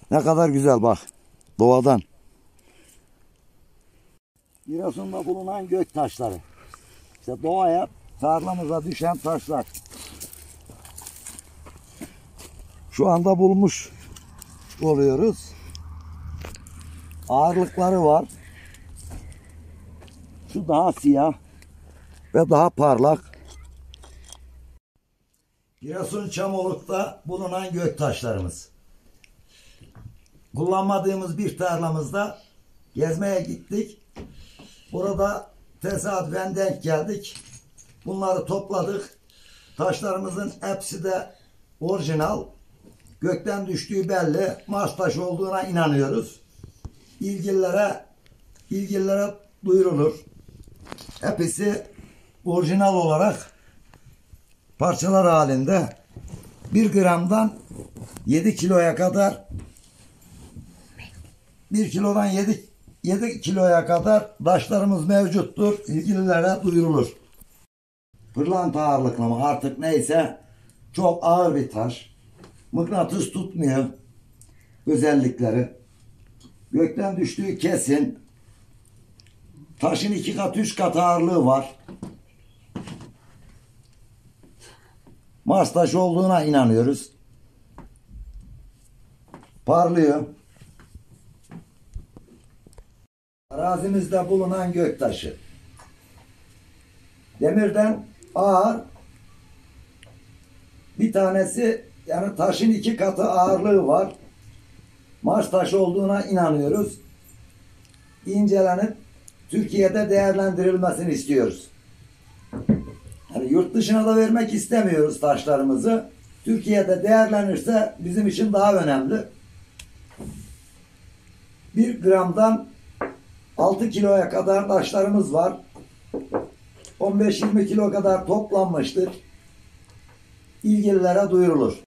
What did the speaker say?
Ne kadar güzel bak. Doğadan. Giresun'da bulunan gök taşları. İşte doğaya, tarlamıza düşen taşlar. Şu anda bulmuş oluyoruz. Ağırlıkları var. Şu daha siyah ve daha parlak. Giresun Çamoluk'ta bulunan gök taşlarımız. Kullanmadığımız bir tarlamızda gezmeye gittik. Burada tesadüfen denk geldik. Bunları topladık. Taşlarımızın hepsi de orijinal. Gökten düştüğü belli. Mars taşı olduğuna inanıyoruz. İlgililere duyurulur. Hepsi orijinal olarak parçalar halinde 1 gramdan 7 kiloya kadar 1 kilodan 7 kiloya kadar taşlarımız mevcuttur. İlgililere duyurulur. Pırlanta ağırlıklı mı artık neyse çok ağır bir taş. Mıknatıs tutmuyor özellikleri. Gökten düştüğü kesin. Taşın 2 kat 3 kat ağırlığı var. Mars taşı olduğuna inanıyoruz. Parlıyor. Arazimizde bulunan gök taşı. Demirden ağır. Bir tanesi yani taşın 2 katı ağırlığı var. Mars taşı olduğuna inanıyoruz. İncelenip Türkiye'de değerlendirilmesini istiyoruz. Yani yurt dışına da vermek istemiyoruz taşlarımızı. Türkiye'de değerlenirse bizim için daha önemli. 1 gramdan 6 kiloya kadar taşlarımız var. 15-20 kilo kadar toplanmıştır. İlgililere duyurulur.